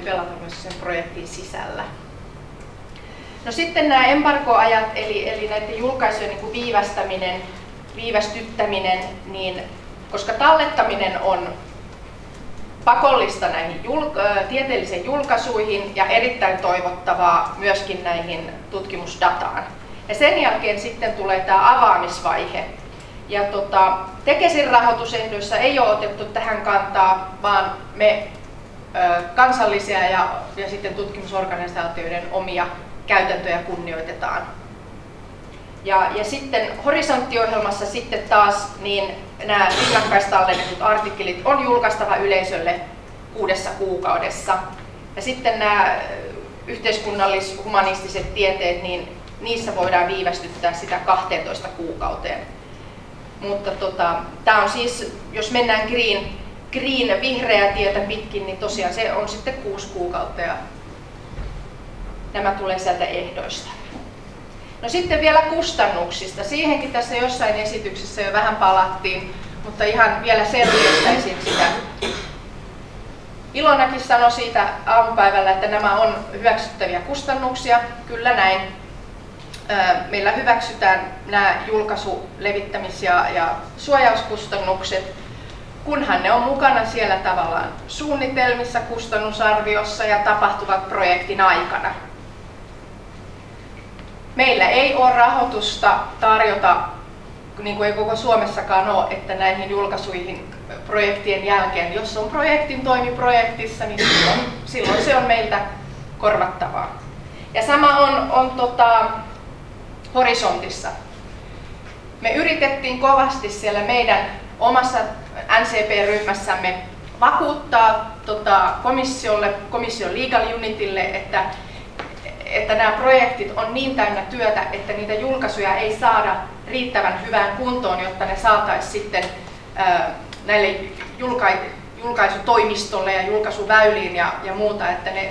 pelata myös sen projektin sisällä. No sitten nämä embargoajat, eli näiden julkaisujen niin kuin viivästyttäminen, niin koska tallettaminen on pakollista näihin tieteellisiin julkaisuihin ja erittäin toivottavaa myöskin näihin tutkimusdataan. Ja sen jälkeen sitten tulee tämä avaamisvaihe. Ja Tekesin rahoitusehdoissa ei ole otettu tähän kantaa, vaan me kansallisia ja sitten tutkimusorganisaatioiden omia käytäntöjä kunnioitetaan. Ja sitten Horisontti-ohjelmassa sitten taas niin nämä rinnakkaistallennetut artikkelit on julkaistava yleisölle 6 kuukaudessa. Ja sitten nämä yhteiskunnallis-humanistiset tieteet, niin niissä voidaan viivästyttää sitä 12 kuukauteen. Mutta tämä on siis, jos mennään green vihreää tietä pitkin, niin tosiaan se on sitten 6 kuukautta ja nämä tulee sieltä ehdoista. No sitten vielä kustannuksista. Siihenkin tässä jossain esityksessä jo vähän palattiin, mutta ihan vielä selvittäisin sitä. Ilonakin sanoi siitä aamupäivällä, että nämä on hyväksyttäviä kustannuksia. Kyllä näin. Meillä hyväksytään nämä julkaisu-, levittämis- ja suojauskustannukset, kunhan ne on mukana siellä tavallaan suunnitelmissa, kustannusarviossa ja tapahtuvat projektin aikana. Meillä ei ole rahoitusta tarjota, niin kuin ei koko Suomessakaan ole, että näihin julkaisuihin projektien jälkeen, jos on projektin toimi projektissa, niin silloin se on meiltä korvattavaa. Ja sama on Horisontissa. Me yritettiin kovasti siellä meidän omassa NCP-ryhmässämme vakuuttaa komission legal unitille, että nämä projektit on niin täynnä työtä, että niitä julkaisuja ei saada riittävän hyvään kuntoon, jotta ne saataisiin sitten näille julkaisutoimistolle ja julkaisuväyliin ja muuta, että ne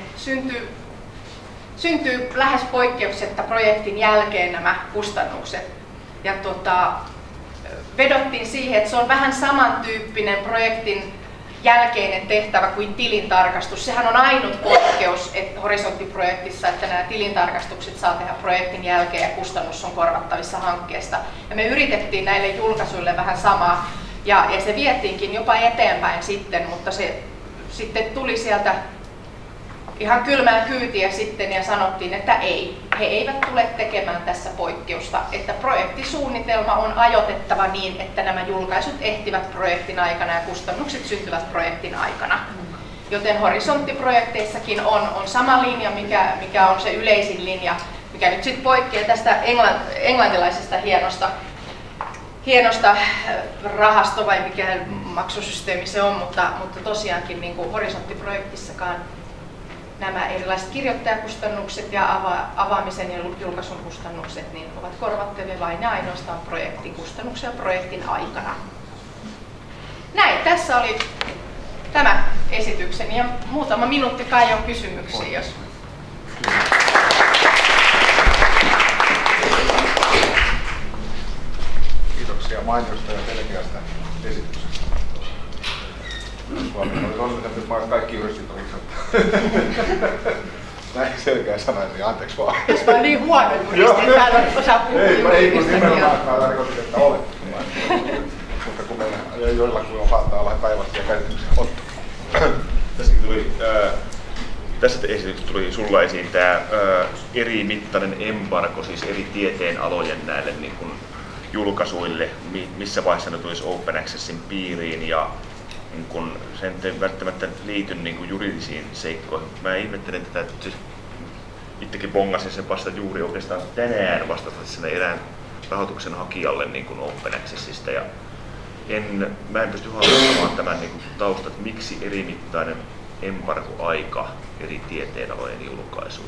syntyy lähes poikkeuksetta projektin jälkeen nämä kustannukset. Ja vedottiin siihen, että se on vähän samantyyppinen projektin jälkeinen tehtävä kuin tilintarkastus. Sehän on ainut poikkeus Horisontti-projektissa, että nämä tilintarkastukset saa tehdä projektin jälkeen ja kustannus on korvattavissa hankkeesta. Ja me yritettiin näille julkaisuille vähän samaa ja se vietiinkin jopa eteenpäin sitten, mutta se sitten tuli sieltä ihan kylmää kyytiä sitten ja sanottiin, että ei, he eivät tule tekemään tässä poikkeusta, että projektisuunnitelma on ajoitettava niin, että nämä julkaisut ehtivät projektin aikana ja kustannukset syntyvät projektin aikana. Joten Horisontti-projekteissakin on sama linja, mikä on se yleisin linja, mikä nyt sitten poikkeaa tästä englantilaisesta hienosta rahasto vai mikä maksusysteemi se on, mutta tosiaankin niin kuin Horisontti-projektissakaan nämä erilaiset kirjoittajakustannukset ja avaamisen ja julkaisun kustannukset niin ovat korvattavia vain ja ainoastaan projektin kustannuksia projektin aikana. Näin, tässä oli tämä esitykseni ja muutama minuutti kai on kysymyksiä, jos... Kiitoksia mainiosta ja selkeästä esityksestä. Suomessa oli onniteltu, että kaikki juristit olivat näin selkeä sanaisia, anteeksi vaan. Jos mä niin huono juristi, täällä osaa puhua juridista. Ei, kun nimenomaan mä tarkoitin, että olet. Mutta kun meillä joillakin saattaa olla päivästä ja käsityksiä ottaa. Tässä esityksessä tuli sulla esiin tämä eri mittainen embargo, siis eri tieteen alojen näille niin kuin julkaisuille, missä vaiheessa ne tulisi Open Accessin piiriin ja niin kun sen ei välttämättä liity niin kun juridisiin seikkoihin. Mä ihmettelen tätä, että siis itsekin bongasin sen vasta juuri oikeastaan tänään vastatessa erään rahoituksen hakijalle niin kun Open Accessista. Ja mä en pysty hahmottamaan tämän niin kun taustat, että miksi erimittainen embargo-aika eri tieteenalojen julkaisuille.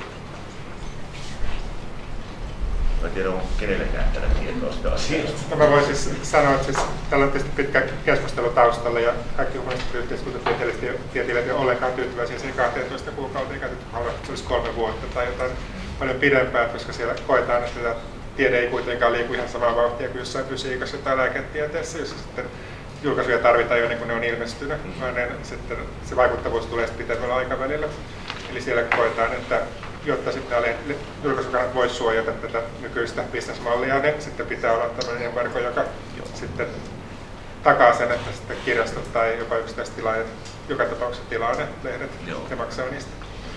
Mä en tiedä, onko kenellekään tällä tietoa sitä asiasta. Mä voisin sanoa, että siis täällä on tietysti pitkä keskustelu taustalla ja kaikki humanistiset yhteiskuntatieteilijät ei ole ollenkaan tyytyväisiä siihen 12 kuukauteen, että se olisi 3 vuotta tai jotain paljon pidempää, koska siellä koetaan, että tiede ei kuitenkaan liiku ihan samaa vauhtia kuin jossain fysiikassa tai lääketieteessä, jossa sitten julkaisuja tarvitaan jo niin kuin ne on ilmestynyt, vaan sitten se vaikuttavuus tulee sitten pitemmällä aikavälillä. Eli siellä koetaan, että jotta sitten julkaisukannat voisi suojata tätä nykyistä bisnesmallia, niin sitten pitää olla tämmöinen embargo, joka sitten takaa sen, että sitten kirjastot tai jopa yksittäiset tilaajat joka tapauksessa tilaa ne lehdet ja maksaa niistä.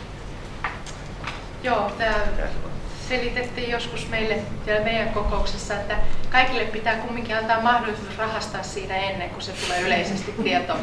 Joo, tämä selitettiin joskus meille siellä meidän kokouksessa, että kaikille pitää kumminkin antaa mahdollisuus rahastaa siinä ennen kuin se tulee yleisesti tietoon.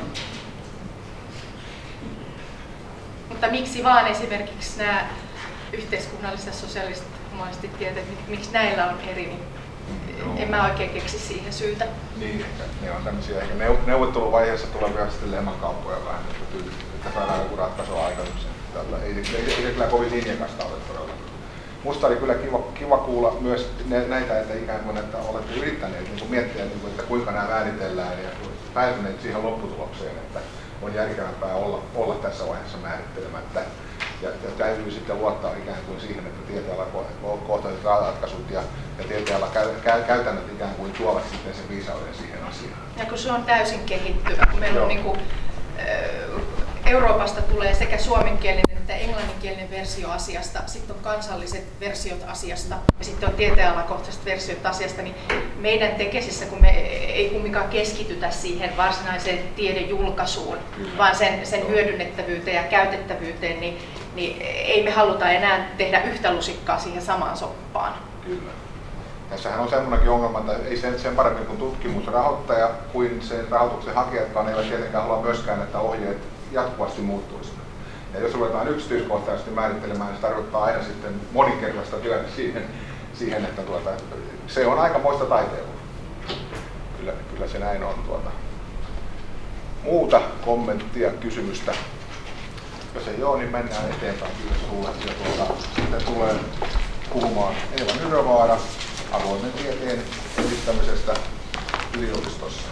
Mutta miksi vaan esimerkiksi nämä yhteiskunnalliset, sosiaaliset, humanistiset tieteet, miksi näillä on eri, niin en mä oikein keksi siihen syytä. Niin, ne on tämmöisiä ehkä neuvotteluvaiheessa tulevia sitten lehmänkauppoja vähän, että saadaan joku ratkaisu aikaiseksi. Ei se kyllä kovin linjakasta ole todella. Musta oli kyllä kiva kuulla myös näitä, että ikään kuin että olette yrittäneet niin miettiä, että kuinka nämä määritellään ja päätyneet siihen lopputulokseen, että on järkevämpää olla tässä vaiheessa määrittelemättä. Ja täytyy sitten luottaa ikään kuin siihen, että tieteenalakohtaiset ratkaisut ja tieteenala käytännöt ikään kuin tuovat sitten sen viisauden siihen asiaan. Ja kun se on täysin kehittyvä, kun meillä on niin kuin, Euroopasta tulee sekä suomenkielinen että englanninkielinen versio asiasta, sitten on kansalliset versiot asiasta ja sitten on tieteenalakohtaiset versiot asiasta, niin meidän Tekesissä, kun me ei kumminkaan keskitytä siihen varsinaiseen tiedejulkaisuun, vaan sen hyödynnettävyyteen ja käytettävyyteen, niin ei me haluta enää tehdä yhtä lusikkaa siihen samaan soppaan. Kyllä. Tässähän on semmoinenkin ongelma, että ei sen paremmin kuin tutkimusrahoittaja kuin sen rahoituksen hakijatkaan eivät tietenkään halua myöskään, että ohjeet jatkuvasti muuttuisivat. Ja jos ruvetaan yksityiskohtaisesti määrittelemään, niin se tarkoittaa aina sitten moninkertaista työtä siihen että se on aikamoista taiteilua. Kyllä se näin on. Muuta kommenttia, kysymystä? Jos ei ole, niin mennään eteenpäin. Kiitos sulle. Sitten tulee puhumaan Eeva Nyrövaara avoimen tieteen edistämisestä yliopistossa.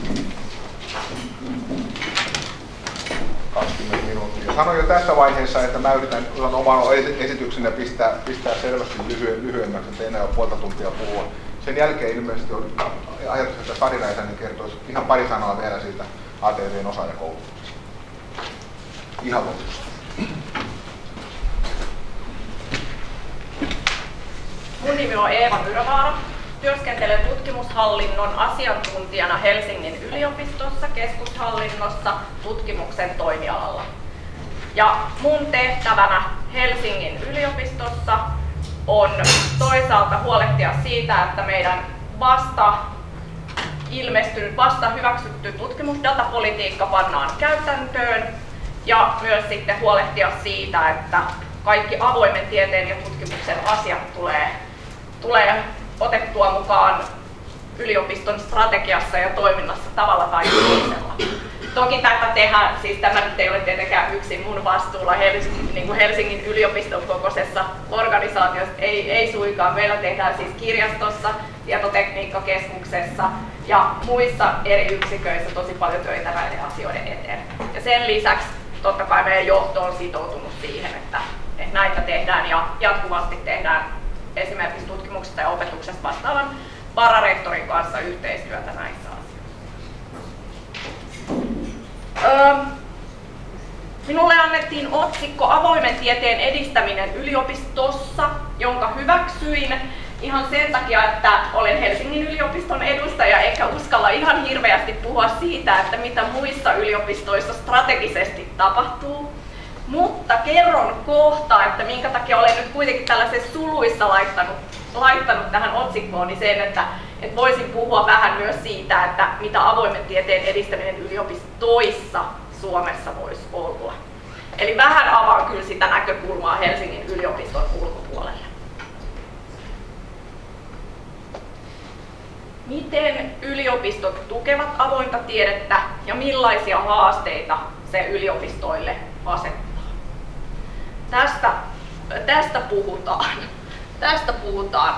20 minuuttia. Sanoin jo tässä vaiheessa, että mä yritän oman esityksenä pistää selvästi lyhyemmäksi, että enää ole puolta tuntia puhua. Sen jälkeen ilmeisesti on ajatus, että Sari Räisänen kertoisi ihan pari sanaa vielä siitä ATV:n osaajakoulutuksesta. Ihan lopuksi. Mun nimi on Eeva Nyrövaara. Työskentelen tutkimushallinnon asiantuntijana Helsingin yliopistossa, keskushallinnossa, tutkimuksen toimialalla. Ja mun tehtävänä Helsingin yliopistossa on toisaalta huolehtia siitä, että meidän vasta hyväksytty tutkimusdatapolitiikka pannaan käytäntöön ja myös sitten huolehtia siitä, että kaikki avoimen tieteen ja tutkimuksen asiat tulee otettua mukaan yliopiston strategiassa ja toiminnassa tavalla tai toisella. Toki tätä tehdään, siis tämä nyt ei ole tietenkään yksin mun vastuulla Helsingin yliopiston kokoisessa organisaatiossa, ei suinkaan. Meillä tehdään siis kirjastossa, tietotekniikkakeskuksessa ja muissa eri yksiköissä tosi paljon töitä näiden asioiden eteen. Ja sen lisäksi totta kai meidän johto on sitoutunut siihen, että näitä tehdään ja jatkuvasti tehdään esimerkiksi tutkimuksesta ja opetuksesta vastaavan vararehtorin kanssa yhteistyötä näissä asioissa. Minulle annettiin otsikko Avoimen tieteen edistäminen yliopistossa, jonka hyväksyin ihan sen takia, että olen Helsingin yliopiston edustaja eikä uskalla ihan hirveästi puhua siitä, että mitä muissa yliopistoissa strategisesti tapahtuu. Mutta kerron kohta, että minkä takia olen nyt kuitenkin tällaisessa suluissa laittanut tähän otsikkoon niin sen, että voisin puhua vähän myös siitä, että mitä avoimen tieteen edistäminen yliopistoissa Suomessa voisi olla. Eli vähän avaan kyllä sitä näkökulmaa Helsingin yliopiston ulkopuolelle. Miten yliopistot tukevat avointa tiedettä ja millaisia haasteita se yliopistoille asettaa? Tästä puhutaan.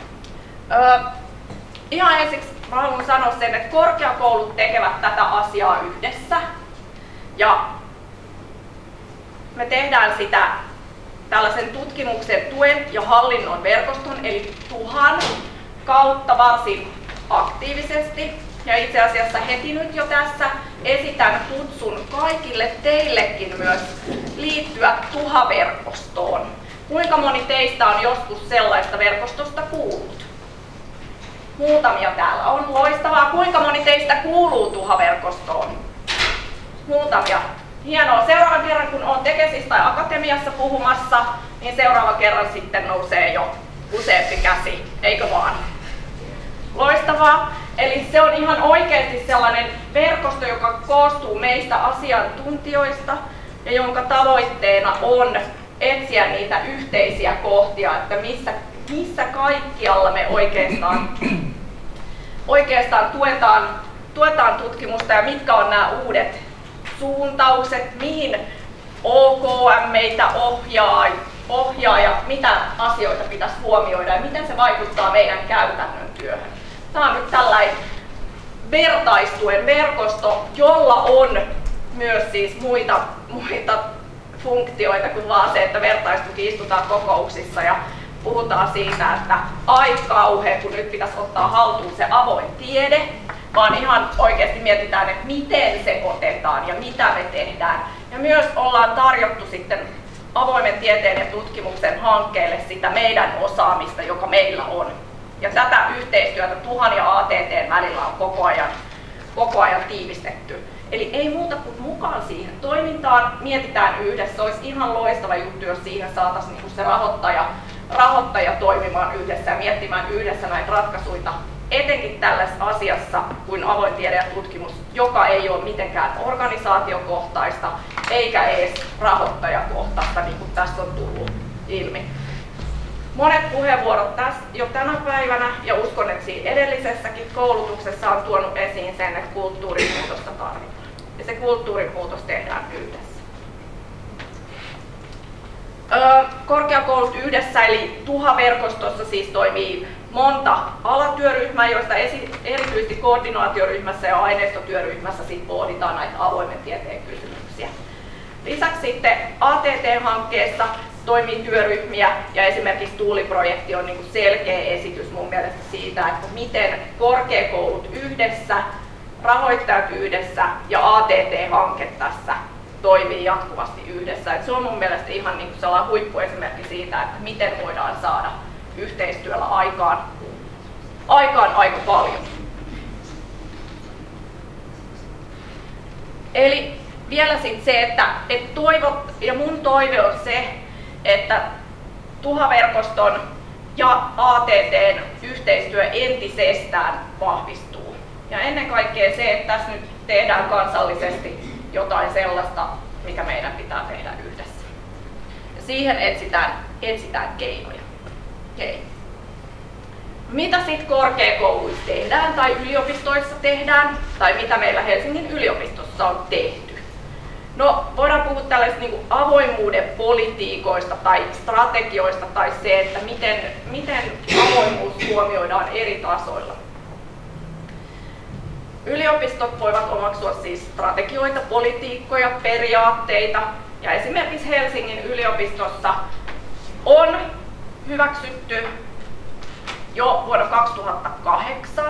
Ihan ensiksi mä haluan sanoa sen, että korkeakoulut tekevät tätä asiaa yhdessä. Ja me tehdään sitä tällaisen tutkimuksen tuen ja hallinnon verkoston, eli TUHAN kautta varsin aktiivisesti. Ja itse asiassa heti nyt jo tässä esitän kutsun kaikille teillekin myös liittyä tuhaverkostoon. Kuinka moni teistä on joskus sellaista verkostosta kuullut? Muutamia täällä on, loistavaa. Kuinka moni teistä kuuluu tuhaverkostoon? Muutamia. Hienoa. Seuraavan kerran kun olen Tekesissä tai Akatemiassa puhumassa, niin seuraavan kerran sitten nousee jo useampi käsi, eikö vaan? Loistavaa. Eli se on ihan oikeasti sellainen verkosto, joka koostuu meistä asiantuntijoista ja jonka tavoitteena on etsiä niitä yhteisiä kohtia, että missä kaikkialla me oikeastaan tuetaan tutkimusta ja mitkä on nämä uudet suuntaukset, mihin OKM meitä ohjaa ja mitä asioita pitäisi huomioida ja miten se vaikuttaa meidän käytännön työhön. Tämä on nyt tällainen vertaistuen verkosto, jolla on myös siis muita funktioita kuin vaan se, että vertaistuki istutaan kokouksissa ja puhutaan siitä, että ai kauhean, kun nyt pitäisi ottaa haltuun se avoin tiede, vaan ihan oikeasti mietitään, että miten se otetaan ja mitä me tehdään. Ja myös ollaan tarjottu sitten avoimen tieteen ja tutkimuksen hankkeelle sitä meidän osaamista, joka meillä on. Ja tätä yhteistyötä Tuhan ja ATT:n välillä on koko ajan tiivistetty. Eli ei muuta kuin mukaan siihen toimintaan, mietitään yhdessä. Olisi ihan loistava juttu, jos siihen saataisiin niin se rahoittaja toimimaan yhdessä ja miettimään yhdessä näitä ratkaisuja. Etenkin tällaisessa asiassa kuin avoin tiede ja tutkimus, joka ei ole mitenkään organisaatiokohtaista eikä edes rahoittajakohtaista, niin kuin tässä on tullut ilmi. Monet puheenvuorot tässä jo tänä päivänä ja uskon, että siinä edellisessäkin koulutuksessa on tuonut esiin sen, että kulttuurimuutosta tarvitaan. Ja se kulttuurimuutos tehdään yhdessä. Korkeakoulut yhdessä eli TUHA-verkostossa siis toimii monta alatyöryhmää, joista erityisesti koordinaatioryhmässä ja aineistotyöryhmässä pohditaan näitä avoimen tieteen kysymyksiä. Lisäksi sitten ATT-hankkeessa toimii työryhmiä ja esimerkiksi Tuuli-projekti on niin selkeä esitys mun mielestä siitä, että miten korkeakoulut yhdessä, rahoittajat yhdessä ja ATT-hanke tässä toimii jatkuvasti yhdessä. Et se on mun mielestä ihan niin sellainen huippuesimerkki siitä, että miten voidaan saada yhteistyöllä aikaan aika paljon. Eli vielä sitten se, että toivot, ja mun toive on se, että TUHA-verkoston ja ATT:n yhteistyö entisestään vahvistuu. Ja ennen kaikkea se, että tässä nyt tehdään kansallisesti jotain sellaista, mikä meidän pitää tehdä yhdessä. Ja siihen etsitään keinoja. Okay. Mitä sitten korkeakouluissa tehdään tai yliopistoissa tehdään tai mitä meillä Helsingin yliopistossa on tehty? No, voidaan puhua tällaisista niin kuin avoimuuden politiikoista tai strategioista tai se, että miten avoimuus huomioidaan eri tasoilla. Yliopistot voivat omaksua siis strategioita, politiikkoja, periaatteita ja esimerkiksi Helsingin yliopistossa on hyväksytty jo vuonna 2008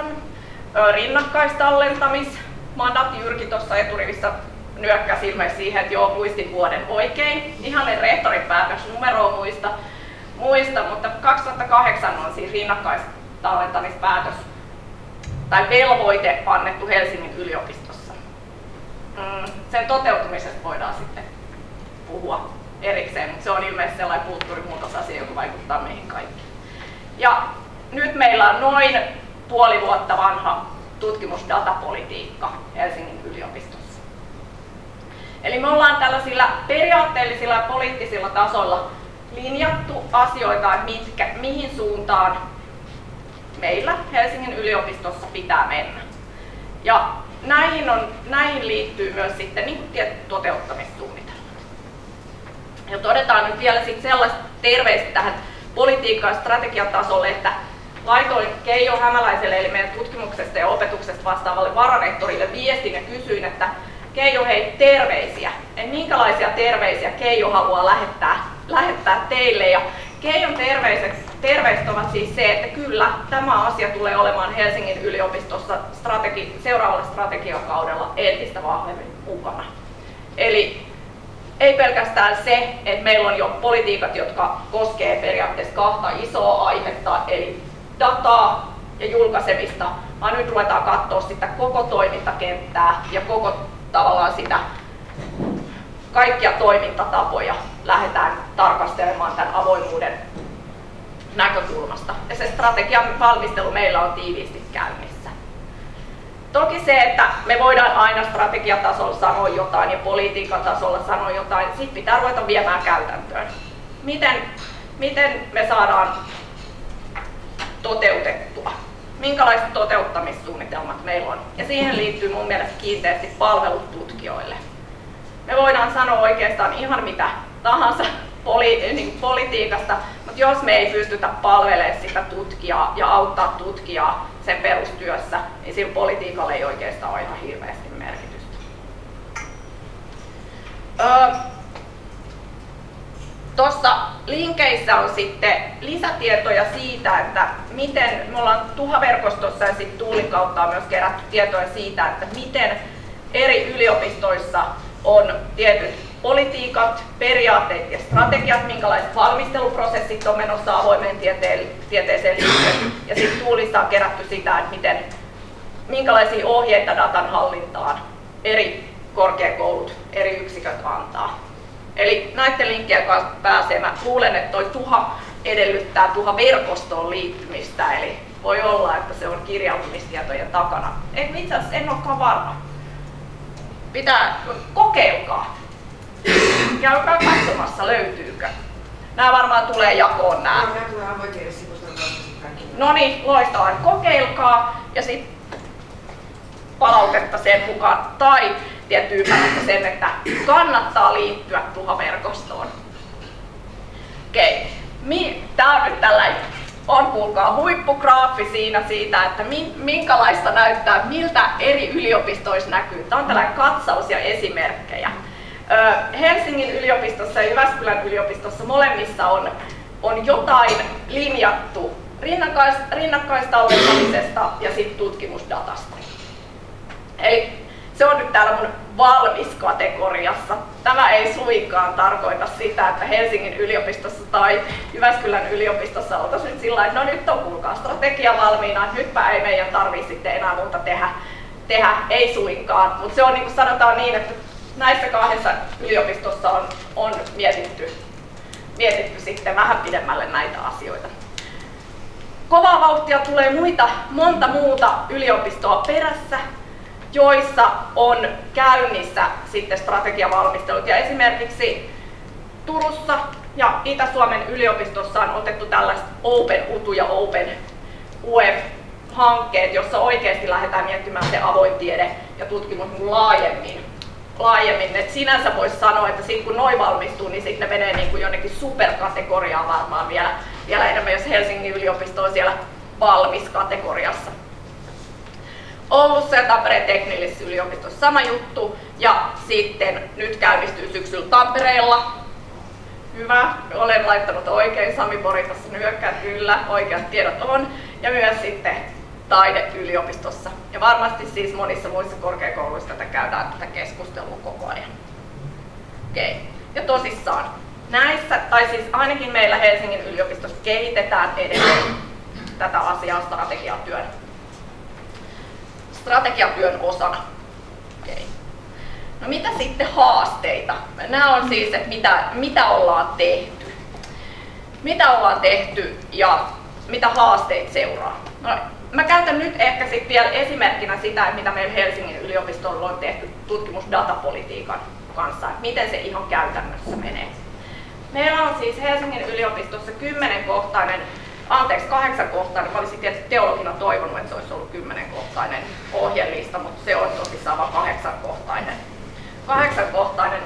rinnakkaistallentamismandaatti. Jyrki tuossa eturivissä nyökkäsi ilmeisesti siihen, että joo, muistin vuoden oikein. Ihan en rehtorin päätösnumeroa muista, mutta 2008 on siis rinnakkaistallentamispäätös tai velvoite annettu Helsingin yliopistossa. Sen toteutumisesta voidaan sitten puhua erikseen, mutta se on ilmeisesti sellainen kulttuurimuutosasia, joka vaikuttaa meihin kaikkiin. Ja nyt meillä on noin puoli vuotta vanha tutkimusdatapolitiikka Helsingin yliopistossa. Eli me ollaan tällaisilla periaatteellisilla ja poliittisilla tasoilla linjattu asioita, että mihin suuntaan meillä Helsingin yliopistossa pitää mennä. Ja näihin liittyy myös sitten niin kuin tietty toteuttamissuunnitelma. Ja todetaan nyt vielä sitten sellaista terveistä tähän politiikkaan ja strategiatasolle, että laitoin Keijo Hämäläiselle eli meidän tutkimuksesta ja opetuksesta vastaavalle vararehtorille viestin ja kysyin, että Keijo, hei, terveisiä. Minkälaisia terveisiä Keijo haluaa lähettää teille? Ja Keijon terveiset ovat siis se, että kyllä tämä asia tulee olemaan Helsingin yliopistossa seuraavalla strategiakaudella entistä vahvemmin mukana. Eli ei pelkästään se, että meillä on jo politiikat, jotka koskee periaatteessa kahta isoa aihetta, eli dataa ja julkaisemista, vaan nyt ruvetaan katsoa sitä koko toimintakenttää ja koko tavallaan sitä kaikkia toimintatapoja lähdetään tarkastelemaan tämän avoimuuden näkökulmasta. Ja se strategian valmistelu meillä on tiiviisti käynnissä. Toki se, että me voidaan aina strategiatasolla sanoa jotain ja politiikan tasolla sanoa jotain, sitten pitää ruveta viemään käytäntöön. Miten me saadaan toteutettua? Minkälaiset toteuttamissuunnitelmat meillä on? Ja siihen liittyy mun mielestä kiinteästi palvelut tutkijoille. Me voidaan sanoa oikeastaan ihan mitä tahansa politiikasta, mutta jos me ei pystytä palvelemaan sitä tutkijaa ja auttaa tutkijaa sen perustyössä, niin sillä politiikalla ei oikeastaan ole ihan hirveästi merkitystä. Tuossa linkeissä on sitten lisätietoja siitä, että miten me ollaan Tuha-verkostossa ja sitten Tuulin kautta on myös kerätty tietoja siitä, että miten eri yliopistoissa on tietyt politiikat, periaatteet ja strategiat, minkälaiset valmisteluprosessit on menossa avoimeen tieteeseen liittyen. Ja sitten Tuulissa on kerätty sitä, että minkälaisia ohjeita datan hallintaan eri korkeakoulut, eri yksiköt antaa. Eli näiden linkkien kanssa pääsee. Mä luulen, että toi Tuha edellyttää Tuha-verkostoon liittymistä, eli voi olla, että se on kirjautumistietojen takana. Itse asiassa en olekaan varma. Kokeilkaa. Käykää katsomassa, löytyykö. Nämä varmaan tulee jakoon nämä. No niin, loistavaa. Kokeilkaa ja sitten palautetta sen mukaan. Tai tietty ymmärrätte sen, että kannattaa liittyä Tuha-verkostoon. Okei. Tämä on nyt tällainen, kuulkaa, huippugraafi siitä, että minkälaista näyttää, miltä eri yliopistoissa näkyy. Tämä on tällainen katsaus ja esimerkkejä. Helsingin yliopistossa ja Jyväskylän yliopistossa molemmissa on jotain linjattu rinnakkaistallentamisesta ja sitten tutkimusdatasta. Eli se on nyt täällä mun valmis-kategoriassa. Tämä ei suinkaan tarkoita sitä, että Helsingin yliopistossa tai Jyväskylän yliopistossa oltaisiin nyt sillä tavalla, että no nyt on kuulkaa strategia valmiina, että nytpä ei meidän tarvitse sitten enää muuta tehdä. Ei suinkaan. Mutta se on niin kuin sanotaan niin, että näissä kahdessa yliopistossa on mietitty sitten vähän pidemmälle näitä asioita. Kovaa vauhtia tulee monta muuta yliopistoa perässä, joissa on käynnissä sitten strategiavalmistelut. Ja esimerkiksi Turussa ja Itä-Suomen yliopistossa on otettu tällaiset Open UTU ja Open UF-hankkeet, jossa oikeasti lähdetään miettimään se avoin tiede ja tutkimus laajemmin. Et sinänsä voisi sanoa, että sitten kun noi valmistuu, niin sitten ne menee niin kuin jonnekin superkategoriaan varmaan vielä enemmän, jos Helsingin yliopisto on siellä valmis-kategoriassa. Oulussa ja Tampereen teknillisessä yliopistossa sama juttu, ja sitten nyt käynnistyy syksyllä Tampereella. Hyvä, olen laittanut oikein, Sami Boritassa nyökkää, kyllä, oikeat tiedot on, ja myös sitten taideyliopistossa. Ja varmasti siis monissa muissa korkeakouluissa käydään tätä keskustelua koko ajan. Okei. Ja tosissaan, näissä, tai siis ainakin meillä Helsingin yliopistossa kehitetään edelleen tätä asiaa strategiatyön osana. Okei. No mitä sitten haasteita? Nämä on siis, että mitä ollaan tehty. Mitä ollaan tehty ja mitä haasteita seuraa. No, mä käytän nyt ehkä sitten vielä esimerkkinä sitä, mitä meillä Helsingin yliopistolla on tehty tutkimusdatapolitiikan kanssa, että miten se ihan käytännössä menee. Meillä on siis Helsingin yliopistossa 8-kohtainen, mä olisin tietysti teologina toivonut, että se olisi ollut 10-kohtainen ohjelista, mutta se on tosissaan vain 8-kohtainen. 8-kohtainen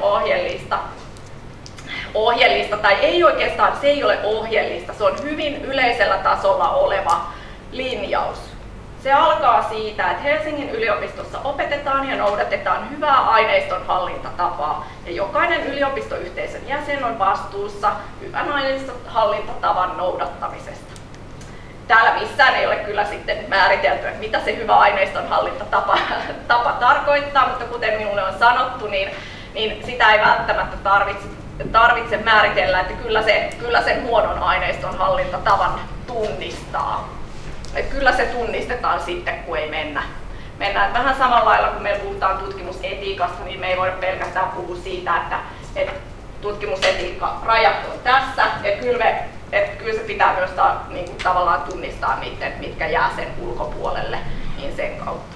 ohjelista, tai ei oikeastaan, se ei ole ohjelista, se on hyvin yleisellä tasolla oleva linjaus. Se alkaa siitä, että Helsingin yliopistossa opetetaan ja noudatetaan hyvää aineiston hallintatapaa, ja jokainen yliopistoyhteisön jäsen on vastuussa hyvän aineiston hallintatavan noudattamisesta. Täällä missään ei ole kyllä sitten määritelty, että mitä se hyvä aineiston hallintatapa tarkoittaa, mutta kuten minulle on sanottu, niin niin sitä ei välttämättä tarvitse määritellä, että kyllä sen huonon aineiston hallintatavan tunnistaa. Että kyllä se tunnistetaan sitten, kun ei mennä. Mennään vähän samalla lailla, kun me puhutaan tutkimusetiikasta, niin me ei voida pelkästään puhua siitä, että tutkimusetiikka rajat on tässä, että kyllä se pitää myös niin kuin tavallaan tunnistaa niiden, mitkä jää sen ulkopuolelle, niin sen kautta.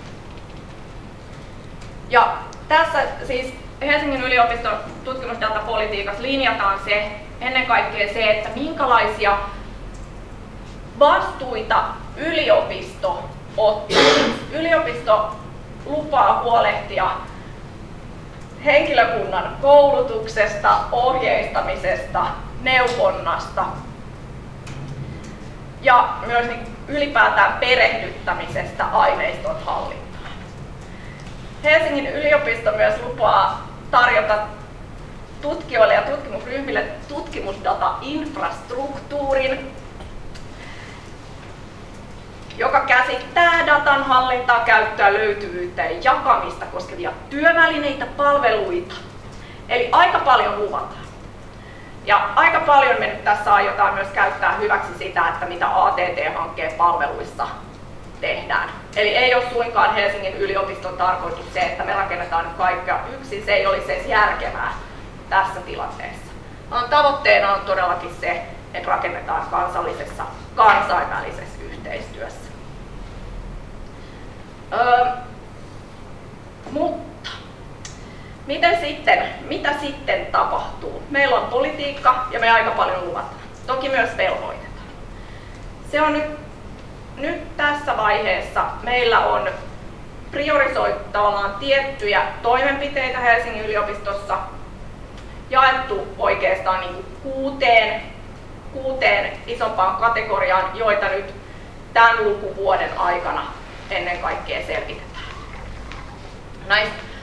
Ja tässä siis Helsingin yliopiston tutkimusdatapolitiikassa linjataan ennen kaikkea se, että minkälaisia vastuita yliopisto ottaa. Yliopisto lupaa huolehtia henkilökunnan koulutuksesta, ohjeistamisesta, neuvonnasta ja myös ylipäätään perehdyttämisestä aineiston hallintaan. Helsingin yliopisto myös lupaa tarjota tutkijoille ja tutkimusryhmille tutkimusdatainfrastruktuurin, joka käsittää datan hallintaa, käyttöä, löytyvyyttä ja jakamista koskevia työvälineitä, palveluita. Eli aika paljon luvataan. Ja aika paljon me nyt tässä aiotaan myös käyttää hyväksi sitä, että mitä ATT-hankkeen palveluissa tehdään. Eli ei ole suinkaan Helsingin yliopiston tarkoitus se, että me rakennetaan nyt kaikkea yksin. Se ei olisi edes järkevää tässä tilanteessa. Tavoitteena on todellakin se, että rakennetaan kansallisessa, kansainvälisessä yhteistyössä. Mutta mitä sitten tapahtuu? Meillä on politiikka ja me aika paljon luvataan. Toki myös velvoitetaan. Se on nyt tässä vaiheessa meillä on priorisoitu tavallaan tiettyjä toimenpiteitä Helsingin yliopistossa, jaettu oikeastaan niin kuin kuuteen isompaan kategoriaan, joita nyt tämän lukuvuoden aikana ennen kaikkea selvitetään. Näistä